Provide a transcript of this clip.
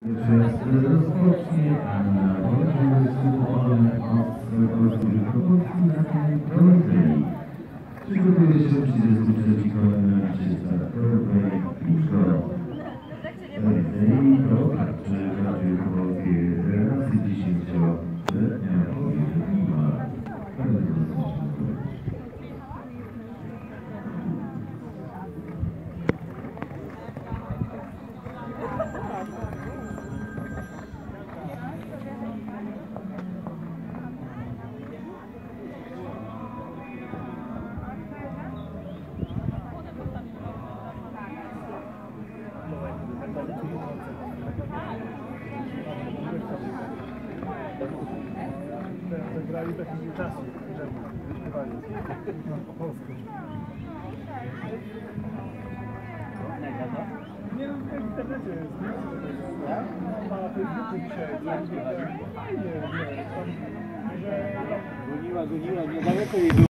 Rozpocznie Anna Wojciech Słuchone od polskich propozycji na ten dążej. Przygotuje się przywódcy przeciwko liście startowej Piszko. Wednesday to pracuje w polskiej relacji 10-letnia powierzchnia. Grali tak dużo czasu, żeby wyśpiewali po polsku. Nie wiem, w internecie jest. Na Facebooku dzisiaj. Fajnie, że... Goniła, niedaleko jej było.